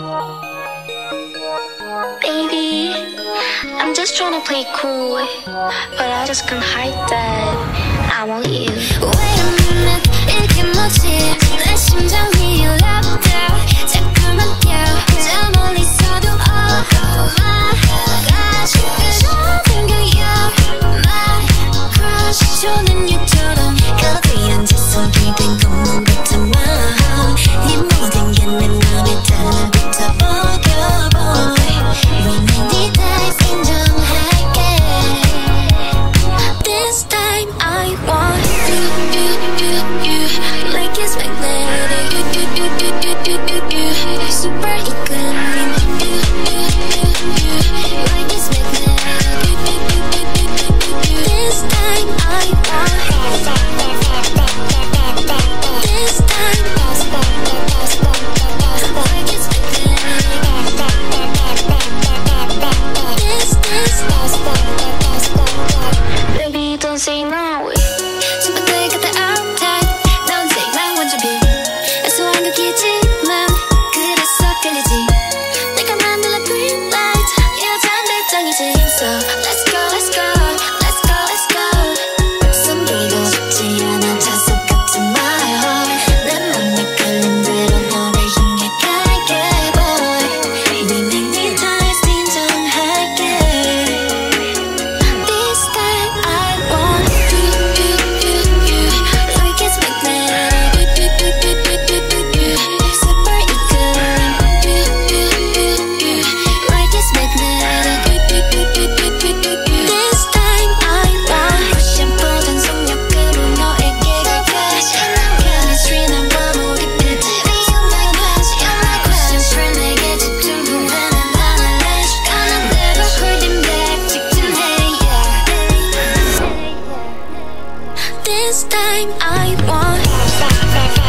Baby, I'm just trying to play cool, but I just can't hide that I want you. Wait a minute, 이게 뭐지? 내 심장이 올라가 자꾸만 뛰어 저 멀리서도 oh my gosh 그저 you're my crush 조는 유처럼 가득한 제 속이 된 것만 같은 마음 네 모든 게 내 맘에 달라붙어 버려 boy 위는 네 다시 인정할게 This time I want you like it's magnetic super equilibrium like it's magnetic This time I want This time like it's magnetic Baby, don't say no. 친구들 곁에 I'm tight 나 혼자만 완전히 애소한 극이지만 그래서 끌리지 내가 만들어 green light 여잔 배짱이지 So let's go let's go let's go let's go 숨기고 싶지 않아 자석 같은 my heart 내 맘에 끌린 대로 너를 향해 갈게 boy We make the times 인정할게 This time I want you like it's magnetic super equilibrium like it's magnetic This time I want 푸신푸른 속력으로 너에게 갈게 신난 chemistry 난 과몰입해 You're my crush You're my crush 푸신풀 내게 집중해 나는 말할래 시간은 never holding back 직진해 yeah This time I want